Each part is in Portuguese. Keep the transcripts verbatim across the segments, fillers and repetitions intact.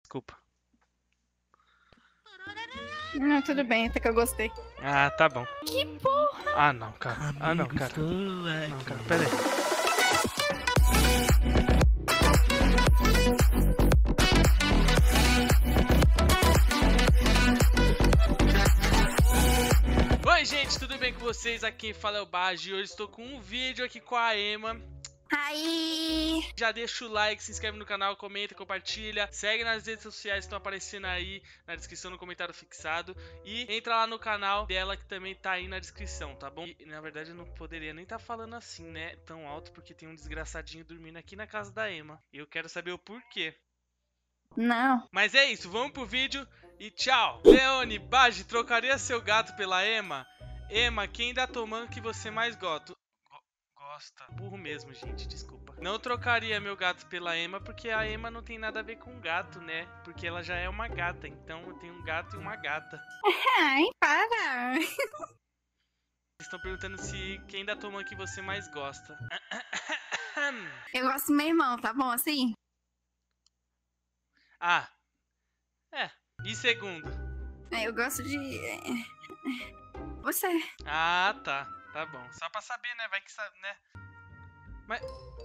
Desculpa. Não, tudo bem, até que eu gostei. Ah, tá bom. Que porra! Ah, não, cara. Ah, não, cara. Não, cara, pera aí. Oi, gente, tudo bem com vocês? Aqui quem fala é o Baji. Hoje estou com um vídeo aqui com a Emma. Aí! Já deixa o like, se inscreve no canal, comenta, compartilha. Segue nas redes sociais que estão aparecendo aí na descrição, no comentário fixado. E entra lá no canal dela que também tá aí na descrição, tá bom? E, na verdade eu não poderia nem tá falando assim, né? Tão alto, porque tem um desgraçadinho dormindo aqui na casa da Emma. E eu quero saber o porquê. Não. Mas é isso, vamos pro vídeo e tchau! Leone, Baji, trocaria seu gato pela Emma? Emma, quem da Tomã que você mais gosta? Gosta. Burro mesmo, gente, desculpa. Não trocaria meu gato pela Emma, porque a Emma não tem nada a ver com gato, né? Porque ela já é uma gata, então eu tenho um gato e uma gata. Ai, para! Estão perguntando se quem da Tomã que você mais gosta. Eu gosto do meu irmão, tá bom assim? Ah, é. E segundo? Eu gosto de... Você. Ah, tá. Tá bom. Só pra saber, né? Vai que sabe, né? Mas...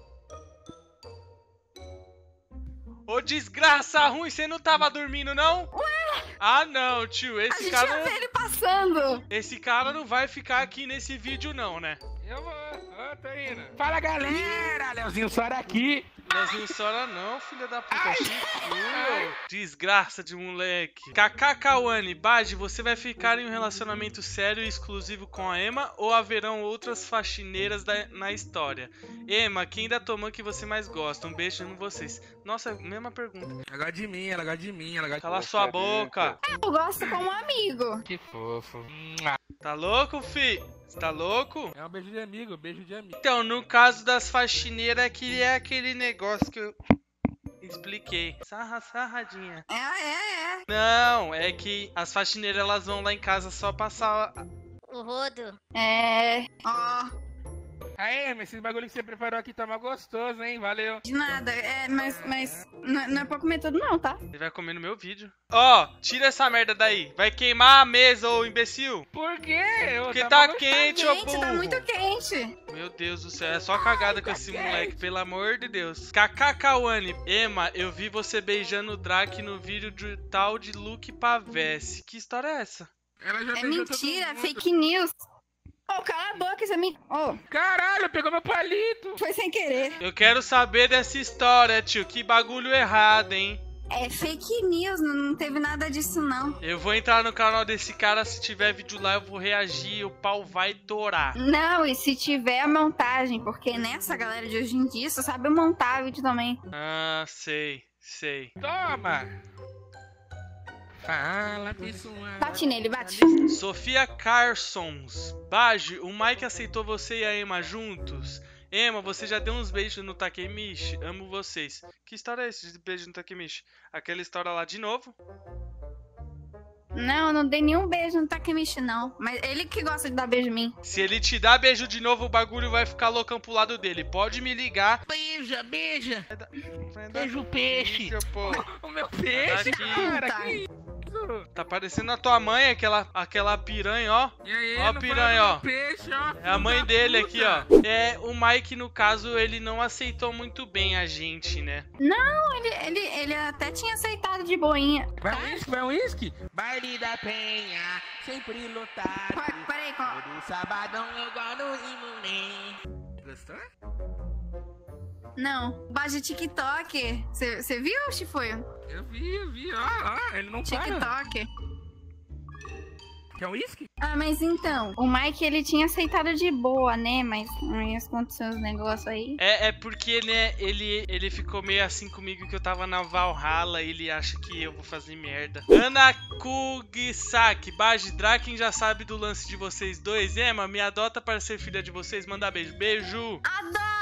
Ô, desgraça ruim, você não tava dormindo, não? Ué? Ah, não, tio. A Esse gente cara... ia ver ele passando. Esse cara não vai ficar aqui nesse vídeo, não, né? Eu vou. Ô, tô indo. Fala, galera. Leozinho Sora aqui. Leozinho Sora não, filha da puta. Chico. Desgraça de moleque. Kaká Kawane, Baji, você vai ficar em um relacionamento sério e exclusivo com a Emma ou haverão outras faxineiras da, na história? Emma, quem da Tomã que você mais gosta? Um beijo em vocês. Nossa, mesma pergunta. Ela gosta de mim, ela gosta de mim, ela gosta de... Cala sua boca. Eu gosto como amigo. Que fofo. Tá louco, fi? Você tá louco? É um beijo de amigo, beijo de amigo. Então, no caso das faxineiras, que é aquele negócio que eu expliquei. Sarra, sarradinha. É, é, é. Não, é que as faxineiras elas vão lá em casa só passar o rodo. É. Ó. Aí, mas esses bagulho que você preparou aqui tá mal gostoso, hein? Valeu. De nada. É, mas, mas não, não é pra comer tudo não, tá? Ele vai comer no meu vídeo. Ó, oh, tira essa merda daí. Vai queimar a mesa, ô imbecil. Por quê? Eu Porque tá gostoso. quente, ô Gente, burro. tá muito quente. Meu Deus do céu, é só cagada com esse moleque, pelo amor de Deus. Kaká Kawane, Emma, eu vi você beijando o Drake no vídeo de tal de Luke Pavese. Que história é essa? Ela já É beijou todo mentira, é mundo. fake news. Ô, oh, cala a boca, isso é mentira. Oh, Caralho, pegou meu palito. foi sem querer. Eu quero saber dessa história, tio. Que bagulho errado, hein? É fake news, não, não teve nada disso não. Eu vou entrar no canal desse cara, se tiver vídeo lá eu vou reagir, o pau vai torar. Não, e se tiver a montagem, porque nessa galera de hoje em dia só sabe montar vídeo também. Ah, sei, sei. Toma. Fala, pessoal. Bate nele, bate. Sofia Carsons, Baji, o Mike aceitou você e a Emma juntos? Emma, você já deu uns beijos no Takemichi? Amo vocês. Que história é essa de beijo no Takemichi? Aquela história lá de novo? Não, eu não dei nenhum beijo no Takemichi, não. Mas ele que gosta de dar beijo em mim. Se ele te dá beijo de novo, o bagulho vai ficar loucão pro lado dele. Pode me ligar. Beija, beija. Vai dar... vai dar... Beijo o peixe. Isso, pô. O meu peixe, Daqui. cara. Tá. Que isso? Tá parecendo a tua mãe, aquela, aquela piranha, ó. E aí, Ó a não piranha, fala ó. do peixe, ó. É a mãe Filho da dele puta. aqui, ó. É, o Mike, no caso, ele não aceitou muito bem a gente, né? Não, ele, ele, ele até tinha aceitado de boinha. Vai um uísque, vai um uísque? Baile da Penha, sempre lotado. Pera- Peraí, qual... Todo sabadão eu gosto do Imunem. Gostou? Não, baixa TikTok. Você viu, Chifuio? Eu vi, eu vi, ó, ó, ele não para. TikTok. Quer um uísque? Ah, mas então, o Mike, ele tinha aceitado de boa, né? Mas aí aconteceu uns negócios aí. É, é porque, né, ele, ele ficou meio assim comigo que eu tava na Valhalla e ele acha que eu vou fazer merda. Ana Kugisaki, Baji, Draken já sabe do lance de vocês dois. Emma, me adota para ser filha de vocês. Manda beijo. Beijo.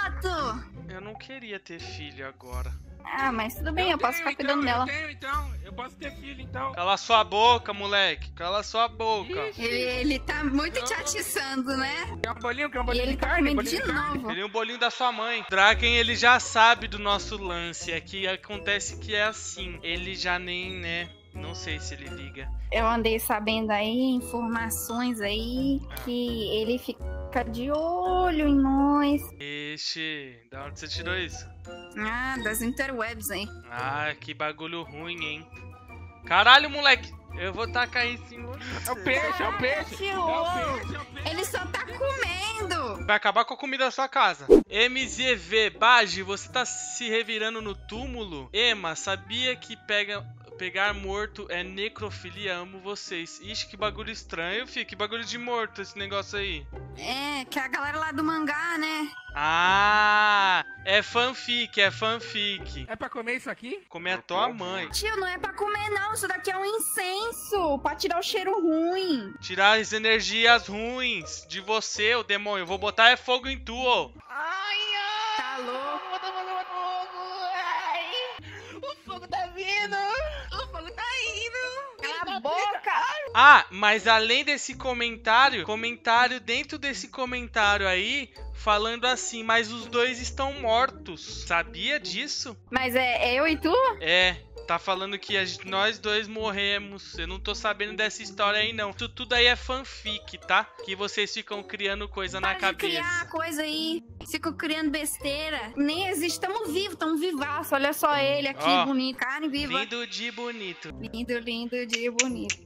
Adoto! Eu não queria ter filho agora. Ah, mas tudo bem, eu, posso tenho, ficar cuidando então, dela. Eu tenho, então. Eu Eu posso ter filho, então. Cala sua boca, moleque. Cala sua boca. Ixi. Ele, ele tá muito te atiçando, né? Quer um bolinho? Quer um E bolinho ele de tá carne? comendo Bolinho de de carne? novo. Queria um bolinho da sua mãe. Draken, ele já sabe do nosso lance. Aqui acontece que é assim. Ele já nem, né? Não sei se ele liga. Eu andei sabendo aí, informações aí, que ele fica de olho em nós. Ixi, da onde você tirou isso? Ah, das interwebs aí. Ah, que bagulho ruim, hein? Caralho, moleque. Eu vou tacar em cima. É o peixe, é o peixe. Que É o louco. peixe, é o peixe. Ele só tá comendo. Vai acabar com a comida da sua casa. M Z V, Baji, você tá se revirando no túmulo? Ema, sabia que pega... pegar morto é necrofilia? Amo vocês. Ixi, que bagulho estranho, fi. Que bagulho de morto esse negócio aí. É, que é a galera lá do mangá, né? Ah, é fanfic, é fanfic. É pra comer isso aqui? Comer a tua mãe. Tio, não é pra comer não, isso daqui é um incenso, pra tirar o cheiro ruim. Tirar as energias ruins de você, ô demônio. Eu vou botar é fogo em tu, ô. Ai, ai. Tá louco? Bota fogo, fogo. Ai. O fogo tá vindo. O fogo tá indo. Cala a boca. Ah, mas além desse comentário, comentário dentro desse comentário aí, falando assim, mas os dois estão mortos. Sabia disso? Mas é, é eu e tu? É, tá falando que a gente- nós dois morremos. Eu não tô sabendo dessa história aí, não. Isso tudo aí é fanfic, tá? Que vocês ficam criando coisa na Para de criar cabeça. coisa aí. Ficam criando besteira. Nem existe, estamos vivos, estamos vivaço. Olha só ele aqui, Ó, bonito, carne viva. Lindo de bonito. Lindo, lindo, de bonito.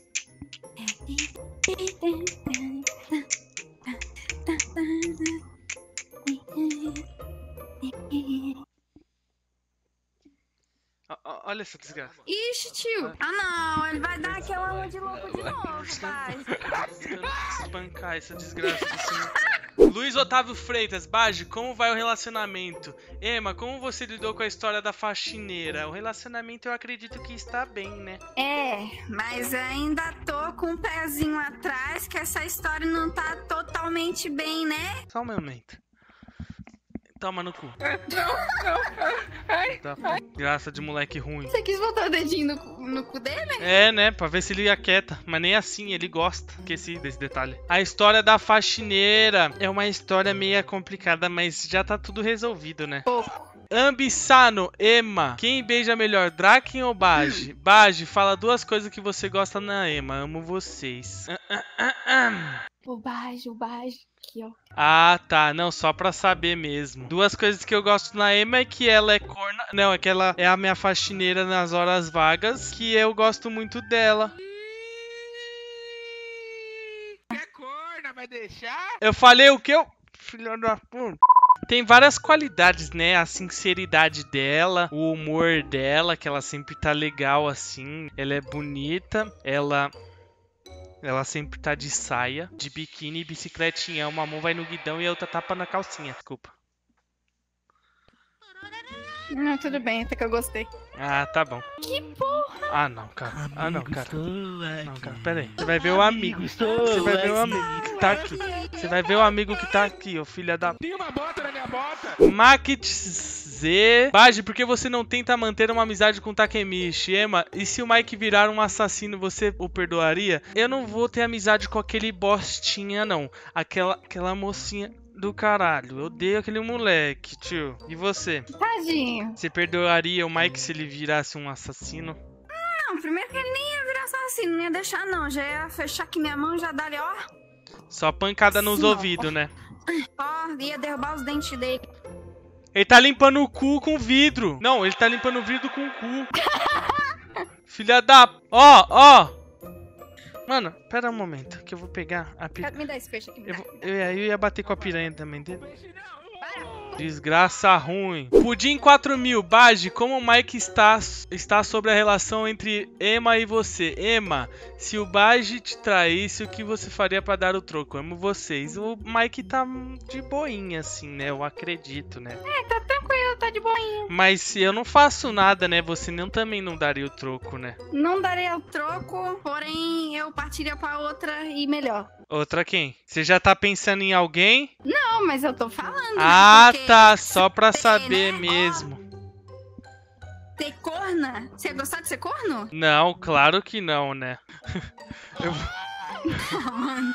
Ó, ó, olha essa desgraça. Ixi, tio. Ah, não. Ele vai dar aquela aula de louco de novo, pai. Espancar essa desgraça assim. Luiz Otávio Freitas, Baji, como vai o relacionamento? Ema, como você lidou com a história da faxineira? O relacionamento eu acredito que está bem, né? É, mas ainda tô com um pezinho atrás que essa história não tá totalmente bem, né? Só um momento. Toma no cu. Não, não. Ai. Tá, graça de moleque ruim. Você quis botar o dedinho no, cu- no cu dele? É, né? Pra ver se ele aquieta. Mas nem assim, ele gosta. Esqueci desse detalhe. A história da faxineira é uma história meio complicada, mas já tá tudo resolvido, né? Pouco. Ambissano, Ema. Quem beija melhor, Draken ou Baji? Baji, fala duas coisas que você gosta na Ema. Amo vocês. Ah, ah, ah, ah. O baixo, o baixo. Aqui, ó. Ah, tá. Não, só pra saber mesmo. Duas coisas que eu gosto na Ema é que ela é corna... Não, é que ela é a minha faxineira nas horas vagas, que eu gosto muito dela. Quer corna? Vai deixar? Eu falei o que eu... Filho da puta. Tem várias qualidades, né? A sinceridade dela, o humor dela, que ela sempre tá legal assim. Ela é bonita, ela... Ela sempre tá de saia, de biquíni e bicicletinha. Uma mão vai no guidão e a outra tapa na calcinha. Desculpa. Não, tudo bem, até que eu gostei. Ah, tá bom. Que porra! Ah, não, cara. Ah, não, cara. Estou Não, aqui. cara, pera aí. Você vai ver o amigo. Você vai ver o amigo que tá aqui. Você vai ver o amigo que tá aqui, ô filha da... Tem uma bota na minha bota. Makit Z. Baji, por que você não tenta manter uma amizade com Takemichi? Ema, e se o Mike virar um assassino, você o perdoaria? Eu não vou ter amizade com aquele bostinha, não. Aquela, aquela mocinha do caralho. Eu odeio aquele moleque, tio. E você? Tadinho. Você perdoaria o Mike se ele virasse um assassino? Não, primeiro que ele nem ia virar assassino, não ia deixar não. Já ia fechar aqui minha mão, já dali, ó. Só pancada nos Sim, ó. ouvidos, né? Ó, ia derrubar os dentes dele. Ele tá limpando o cu com vidro. Não, ele tá limpando o vidro com o cu. Filha da... Ó, ó. Mano, pera um momento, que eu vou pegar a piranha. Me dá esse peixe aqui. Me Eu, dá. vou- eu, eu ia bater com a piranha também dele. Peixe não. Desgraça ruim. Pudim quatro mil. Baji, como o Mike está, está sobre a relação entre Ema e você? Ema, se o Baji te traísse, o que você faria pra dar o troco? Amo vocês. O Mike tá de boinha, assim, né? Eu acredito, né? É, tá tranquilo, tá de boinha. Mas se eu não faço nada, né? Você não, também não daria o troco, né? Não daria o troco, porém eu partiria pra outra e melhor. Outra quem? Você já tá pensando em alguém? Não, mas eu tô falando. Ah, né, porque tá. Só pra tem, saber né? mesmo. Ser corna? Você ia gostar de ser corno? Não, claro que não, né? Eu... Ah, mano.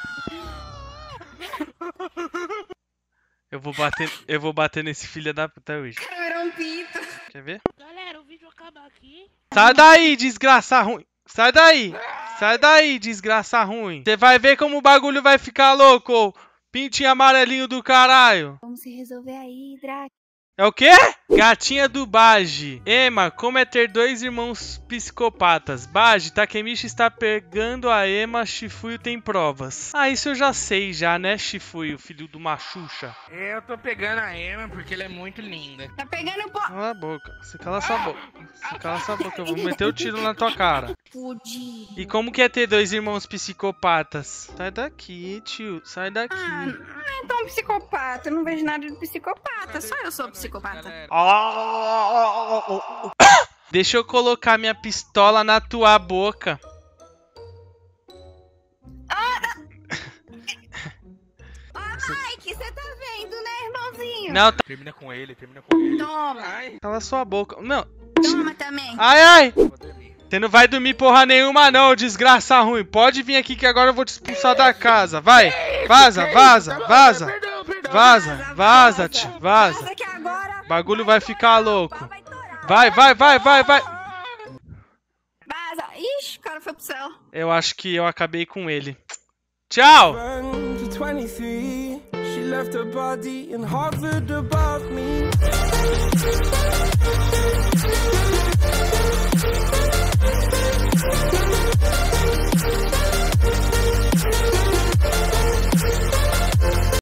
eu vou bater, eu vou bater nesse filho da puta hoje. O cara virou um pito. Quer ver? Galera, o vídeo acaba aqui. Sai daí, desgraça ruim. Sai daí. Sai daí, desgraça ruim. Você vai ver como o bagulho vai ficar louco, ô pintinho amarelinho do caralho. Vamos se resolver aí, Drac. É o quê? Gatinha do Baji. Ema, como é ter dois irmãos psicopatas? Baji, Takemichi está pegando a Ema, Shifuyu tem provas. Ah, isso eu já sei já, né, Shifuyu, filho do machucha? Eu tô pegando a Emma porque ela é muito linda. Tá pegando pó. Cala a boca. Você cala sua boca. Você cala sua boca, eu vou meter o tiro na tua cara. Fudido. E como que é ter dois irmãos psicopatas? Sai daqui, tio. Sai daqui. Ah, não é tão psicopata. Eu não vejo nada de psicopata. Só eu sou psicopata. Deixa eu colocar minha pistola na tua boca. Ó, Mike, você tá vendo, né, irmãozinho? Não, tá... Termina com ele, termina com ele. Toma. Ai, Cala sua boca. Não. Toma também. Ai, ai. vou dormir. Você não vai dormir porra nenhuma não, desgraça ruim. Pode vir aqui que agora eu vou te expulsar da casa. Vai. Vaza, vaza, vaza. Perdão, perdão. Vaza, vaza, tio. Vaza. Vaza que agora... Bagulho vai ficar louco. Vai torar. Vai, vai, vai, vai, vai. Vaza. Ixi, o cara foi pro céu. Eu acho que eu acabei com ele. Tchau. Run to twenty-three. She left her body in Harvard above me.